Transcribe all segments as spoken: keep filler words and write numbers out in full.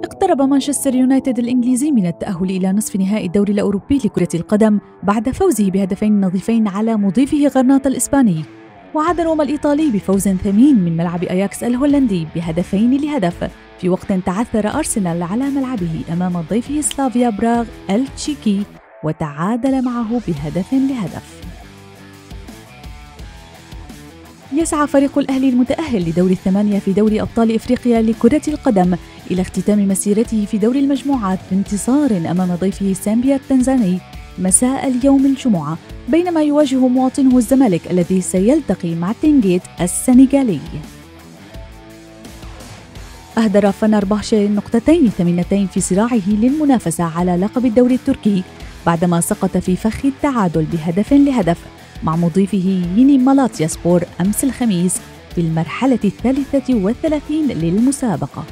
اقترب مانشستر يونايتد الإنجليزي من التأهل إلى نصف نهائي الدوري الأوروبي لكرة القدم بعد فوزه بهدفين نظيفين على مضيفه غرناطة الإسباني. وعاد روما الإيطالي بفوز ثمين من ملعب أياكس الهولندي بهدفين لهدف في وقت تعثر أرسنال على ملعبه أمام ضيفه سلافيا براغ التشيكي وتعادل معه بهدف لهدف. يسعى فريق الأهلي المتأهل لدور الثمانية في دوري أبطال إفريقيا لكرة القدم إلى اختتام مسيرته في دور المجموعات بانتصار أمام ضيفه سامبيا التنزاني مساء اليوم الجمعة، بينما يواجه مواطنه الزمالك الذي سيلتقي مع تنجيت السنغالي. أهدر فنربخشة نقطتين ثمينتين في صراعه للمنافسة على لقب الدوري التركي بعدما سقط في فخ التعادل بهدف لهدف مع مضيفه ييني مالاتيا سبور أمس الخميس في المرحلة الثالثة والثلاثين للمسابقة.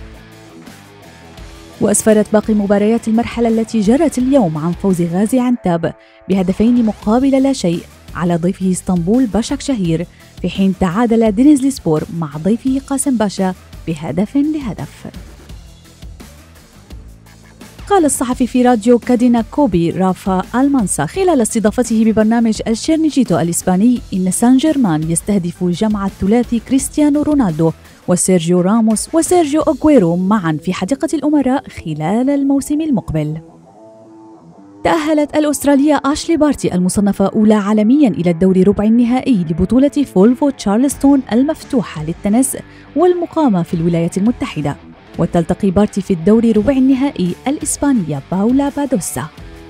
وأسفرت باقي مباريات المرحلة التي جرت اليوم عن فوز غازي عنتاب بهدفين مقابل لا شيء على ضيفه اسطنبول باشاك شهير، في حين تعادل دينيزلي سبور مع ضيفه قاسم باشا بهدف لهدف. قال الصحفي في راديو كادينا كوبي رافا المانسا خلال استضافته ببرنامج الشيرنيجيتو الإسباني إن سان جيرمان يستهدف جمع الثلاثي كريستيانو رونالدو وسيرجيو راموس وسيرجيو أغويرو معا في حديقة الأمراء خلال الموسم المقبل. تأهلت الأسترالية آشلي بارتي المصنفة أولى عالمياً إلى الدور ربع النهائي لبطولة فولفو تشارلستون المفتوحة للتنس والمقامة في الولايات المتحدة، وتلتقي بارتي في الدور ربع النهائي الإسبانية باولا بادوسا.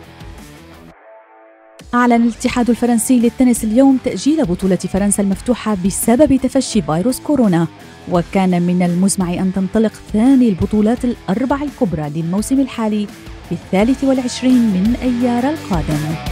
أعلن الاتحاد الفرنسي للتنس اليوم تأجيل بطولة فرنسا المفتوحة بسبب تفشي فيروس كورونا، وكان من المزمع أن تنطلق ثاني البطولات الأربع الكبرى للموسم الحالي في الثالث والعشرين من أيار القادم.